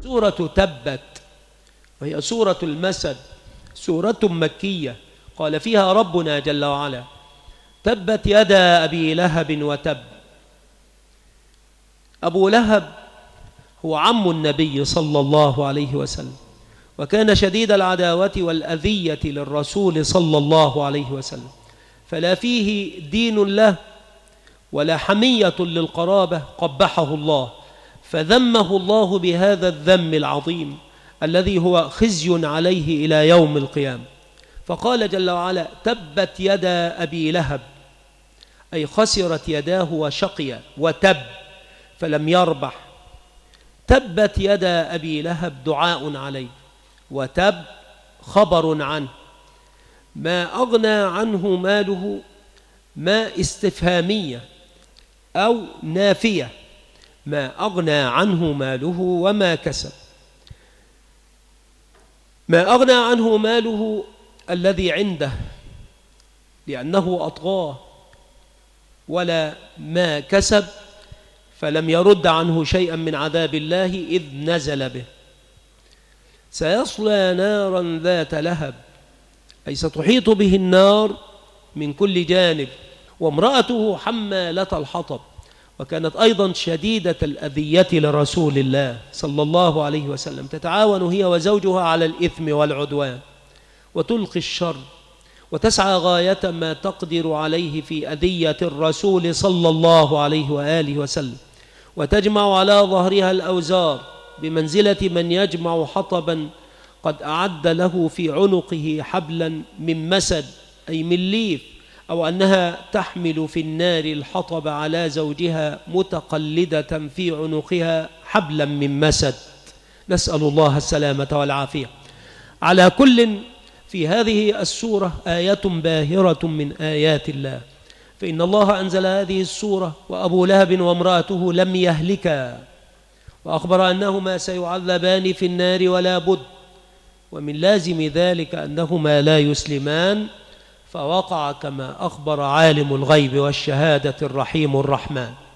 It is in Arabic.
سورة تبت، وهي سورة المسد، سورة مكية. قال فيها ربنا جل وعلا: تبت يدا أبي لهب وتب. أبو لهب هو عم النبي صلى الله عليه وسلم، وكان شديد العداوة والأذية للرسول صلى الله عليه وسلم، فلا فيه دين له ولا حمية للقرابة، قبحه الله، فذمه الله بهذا الذم العظيم الذي هو خزي عليه إلى يوم القيامة. فقال جل وعلا: تبت يدا أبي لهب، أي خسرت يداه وشقي وتب فلم يربح. تبت يدا أبي لهب دعاء عليه، وتب خبر عنه. ما أغنى عنه ماله، ما استفهامية أو نافية، ما أغنى عنه ماله وما كسب. ما أغنى عنه ماله الذي عنده لأنه أطغاه، ولا ما كسب فلم يرد عنه شيئا من عذاب الله إذ نزل به. سيصلى نارا ذات لهب، أي ستحيط به النار من كل جانب. وامرأته حمالة الحطب، وكانت أيضا شديدة الأذية لرسول الله صلى الله عليه وسلم، تتعاون هي وزوجها على الإثم والعدوان، وتلقي الشر، وتسعى غاية ما تقدر عليه في أذية الرسول صلى الله عليه وآله وسلم، وتجمع على ظهرها الأوزار بمنزلة من يجمع حطبا قد أعد له في عنقه حبلا من مسد، أي من ليف، أو أنها تحمل في النار الحطب على زوجها متقلدة في عنقها حبلا من مسد، نسأل الله السلامة والعافية. على كل، في هذه السورة آية باهرة من آيات الله، فإن الله أنزل هذه السورة وأبو لهب وامرأته لم يهلكا، وأخبر أنهما سيعذبان في النار ولا بد، ومن لازم ذلك أنهما لا يسلمان، فوقع كما أخبر عالم الغيب والشهادة الرحيم الرحمن.